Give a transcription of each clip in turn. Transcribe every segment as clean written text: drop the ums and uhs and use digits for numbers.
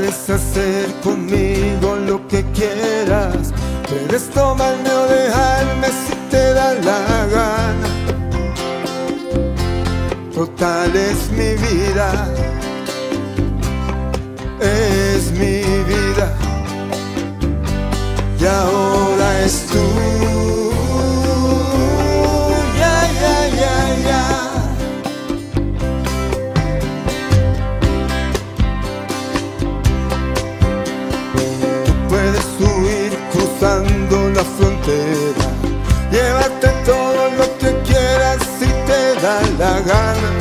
Puedes hacer conmigo lo que quieras, puedes tomarme o dejarme si te da la gana. Total es mi vida, es mi vida, y ahora es tuya. Huir cruzando la frontera, llévate todo lo que quieras si te da la gana.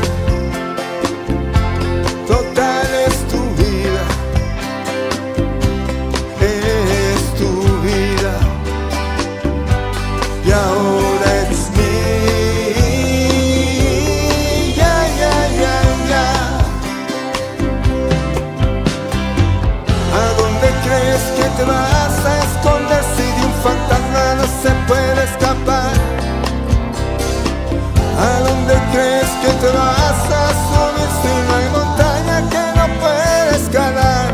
Total es tu vida, es tu vida, y ahora es mía. ¿A dónde crees que te vas a esconder si de un fantasma no se puede escapar? ¿A dónde crees que te vas a subir si no hay montaña que no puedes escalar?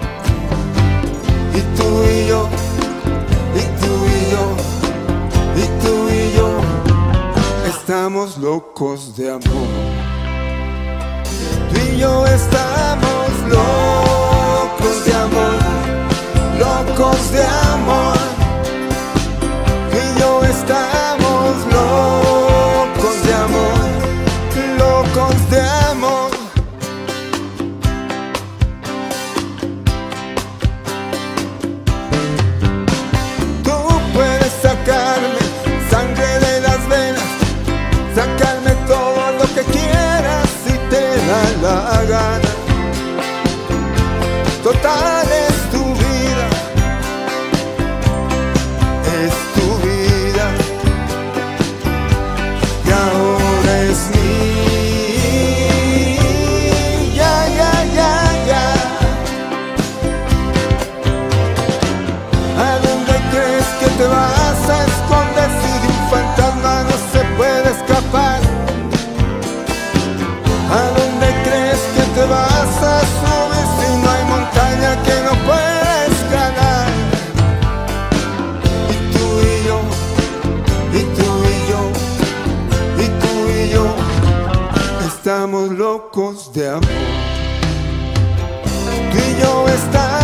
Y tú y yo, y tú y yo, y tú y yo, estamos locos de amor. Tú y yo estamos locos de amor, locos de amor. Tú y yo estamos locos de amor, locos de amor. Tú puedes sacarme sangre de las venas, sacarme todo lo que quieras si te da la gana. Total es tu vida, es tu vida, y ahora es mía. ¿A dónde crees que te vas a esconder si de un fantasma no se puede escapar? ¿A dónde crees que te vas a subir si no hay montaña que no puedes ganar? Y tú y yo, y tú y yo, y tú y yo, estamos locos de amor. Tú y yo estamos